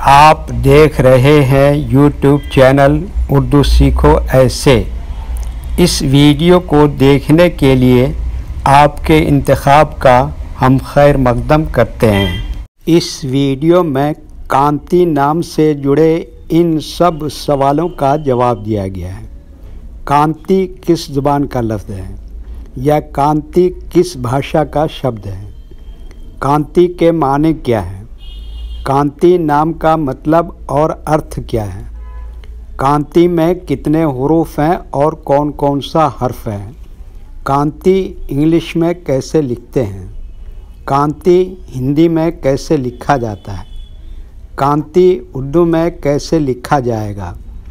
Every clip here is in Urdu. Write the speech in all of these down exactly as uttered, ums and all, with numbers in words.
آپ دیکھ رہے ہیں یوٹیوب چینل اردو سیکھو ایسے۔ اس ویڈیو کو دیکھنے کے لیے آپ کے انتخاب کا ہم خیر مقدم کرتے ہیں۔ اس ویڈیو میں کانتی نام سے جڑے ان سب سوالوں کا جواب دیا گیا ہے۔ کانتی کس زبان کا لفظ ہے یا کانتی کس بھاشا کا شبد ہے؟ کانتی کے معنی کیا ہے؟ کانتی نام کا مطلب اور ارتھ کیا ہے؟ کانتی میں کتنے حروف ہیں اور کون کون سا حرف ہے؟ کانتی انگلش میں کیسے لکھتے ہیں؟ کانتی ہندی میں کیسے لکھا جاتا ہے؟ کانتی اردو میں کیسے لکھا جائے گا؟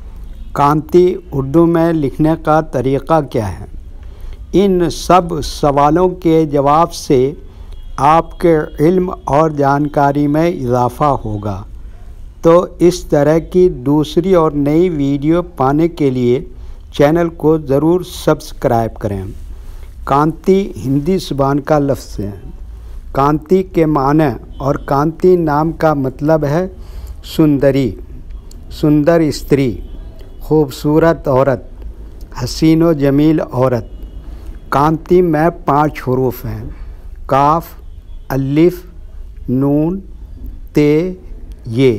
کانتی اردو میں لکھنے کا طریقہ کیا ہے؟ ان سب سوالوں کے جواب سے آپ کے علم اور جانکاری میں اضافہ ہوگا۔ تو اس طرح کی دوسری اور نئی ویڈیو پانے کے لیے چینل کو ضرور سبسکرائب کریں۔ کانتی ہندی زبان کا لفظ ہے۔ کانتی کے معنی اور کانتی نام کا مطلب ہے سندری، سندر استری، خوبصورت عورت، حسین و جمیل عورت۔ کانتی میں پانچ حروف ہیں: کاف، الف، نون، تے، یہ۔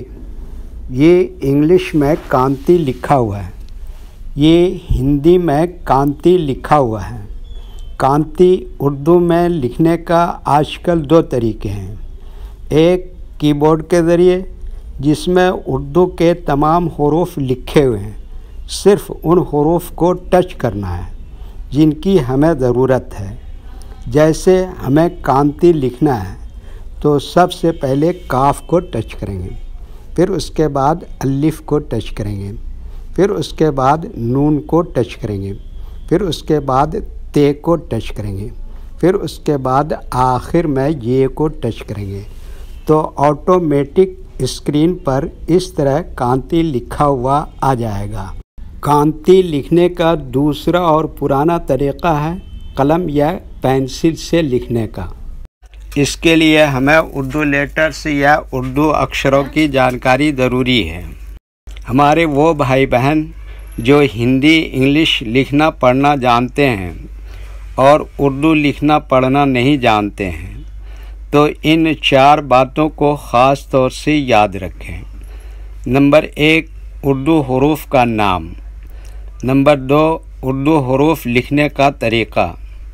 یہ انگلش میں کانتی لکھا ہوا ہے، یہ ہندی میں کانتی لکھا ہوا ہے۔ کانتی اردو میں لکھنے کا آج کل دو طریقے ہیں، ایک کی بورڈ کے ذریعے جس میں اردو کے تمام حروف لکھے ہوئے ہیں، صرف ان حروف کو ٹچ کرنا ہے جن کی ہمیں ضرورت ہے۔ جیسے ہمیں کانتی لکھنا ہے تو سب سے پہلے کاف کو ٹچ کریں گے، پھر اس کے بعد الف کو ٹچ کریں گے، پھر اس کے بعد نون کو ٹچ کریں گے، پھر اس کے بعد تے کو ٹچ کریں گے، پھر اس کے بعد آخر میں یہ کو ٹچ کریں گے تو آٹومیٹک اسکرین پر اس طرح کانتی لکھا ہوا آ جائے گا۔ کانتی لکھنے کا دوسرا اور پرانا طریقہ ہے قلم یا پینسل سے لکھنے کا۔ اس کے لیے ہمیں اردو لیٹرز یا اردو اکشروں کی جانکاری ضروری ہے۔ ہمارے وہ بھائی بہن جو ہندی انگلش لکھنا پڑھنا جانتے ہیں اور اردو لکھنا پڑھنا نہیں جانتے ہیں تو ان چار باتوں کو خاص طور سے یاد رکھیں۔ نمبر ایک، اردو حروف کا نام۔ نمبر دو، اردو حروف لکھنے کا طریقہ۔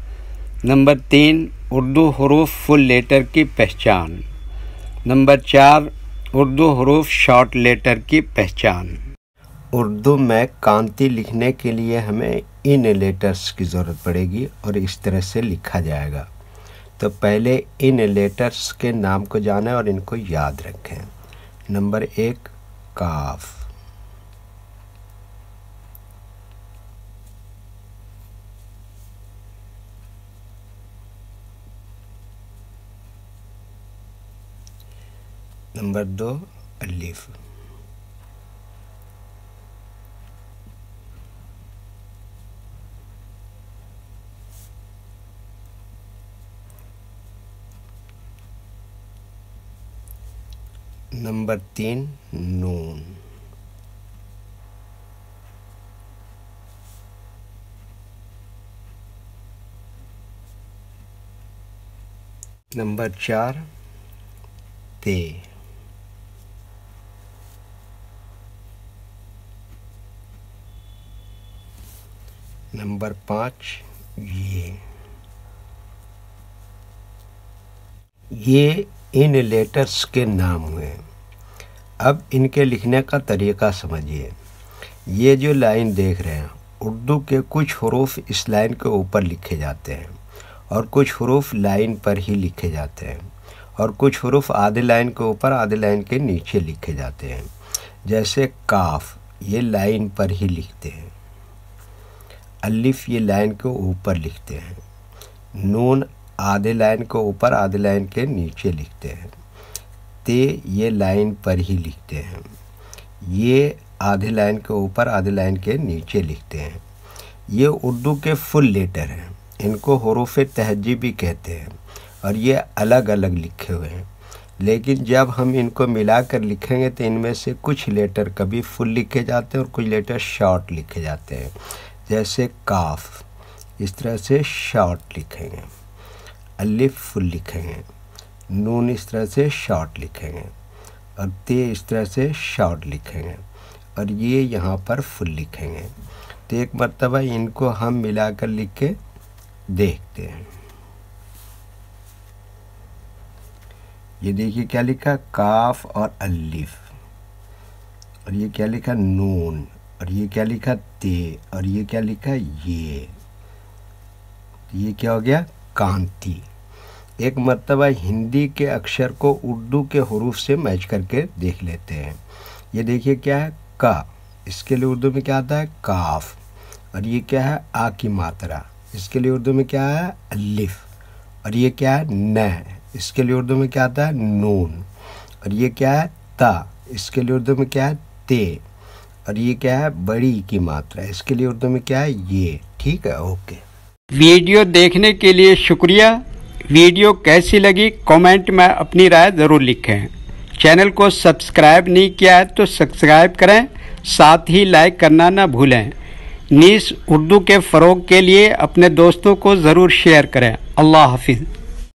نمبر تین، اردو حروف فل لیٹر کی پہچان۔ نمبر چار، اردو حروف شارٹ لیٹر کی پہچان۔ اردو میں کانتی لکھنے کے لیے ہمیں ان لیٹرز کی ضرورت پڑے گی اور اس طرح سے لکھا جائے گا۔ تو پہلے ان لیٹرز کے نام کو جانیں اور ان کو یاد رکھیں۔ نمبر ایک، کاف۔ نمبر دو، الف۔ نمبر تین، نون۔ نمبر چار، تے۔ نمبر پانچ، یہ۔ یہ ان لیٹرز کے نام ہوئے۔ اب ان کے لکھنے کا طریقہ سمجھیے۔ یہ جو لائن دیکھ رہے ہیں، اردو کے کچھ حروف اس لائن کے اوپر لکھے جاتے ہیں اور کچھ حروف لائن پر ہی لکھے جاتے ہیں اور کچھ حروف آدھے لائن کے اوپر آدھے لائن کے نیچے لکھے جاتے ہیں۔ جیسے کاف، یہ لائن پر ہی لکھتے ہیں۔ الف، یہ لائن کے اوپر لکھتے ہیں۔ نون، آدھے لائن کے اوپر آدھے لائن کے نیچے لکھتے ہیں۔ تے، یہ لائن پر ہی لکھتے ہیں۔ یہ آدھے لائن کے اوپر آدھے لائن کے نیچے لکھتے ہیں۔ یہ اردو کے فل لیٹر ہیں، ان کو حروف تہجی بھی کہتے ہیں اور یہ الگ الگ لکھے ہوئے ہیں۔ لیکن جب ہم ان کو ملا کر لکھیں گے تو ان میں سے کچھ لیٹر کبھی فل لکھے جاتے ہیں اور کچھ لیٹر شارٹ لکھے جاتے ہیں. جیسے کاف اس طرح سے شارٹ لکھیں گے، الف فل لکھیں گے، نون اس طرح سے شارٹ لکھیں گے، اور تے اس طرح سے شارٹ لکھیں گے، اور یہ یہاں پر فل لکھیں گے. تو ایک مرتبہ ان کو ہم ملا کر لکھ کے دیکھتے ہیں. یہ دیکھیے کیا لکھا، کاف اور الف، اور یہ کیا لکھا، نون، اور یہ کیا لکھا، تے، اور یہ کیا لکھا، یہ یہ کیا ہو گیا، کانتی. ایک مرتبہ ہندی کے اکشر کو اردو کے حروف سے میچ کر کے دیکھ لیتے ہیں. یہ دیکھیے کیا ہے، کا، اس کے لیے اردو میں کیا آتا ہے، کاف، اور یہ کیا ہے، آ کی ماترا، اس کے لیے اردو میں کیا ہے، الف، اور یہ کیا ہے، ن، اس کے لیے اردو میں کیا آتا ہے، نون، اور یہ کیا ہے، تا، اس کے لیے اردو میں کیا ہے، تے، اور یہ کیا ہے، بڑی کی ماترا، اس کے لیے اردو میں کیا ہے، یہ. ٹھیک ہے، اوکے. ویڈیو دیکھنے کے لیے شکریہ. ویڈیو کیسی لگی کامنٹ میں اپنی رائے ضرور لکھیں. چینل کو سبسکرائب نہیں کیا ہے تو سبسکرائب کریں، ساتھ ہی لائک کرنا نہ بھولیں. نیز اردو کے فروغ کے لیے اپنے دوستوں کو ضرور شیئر کریں. اللہ حافظ.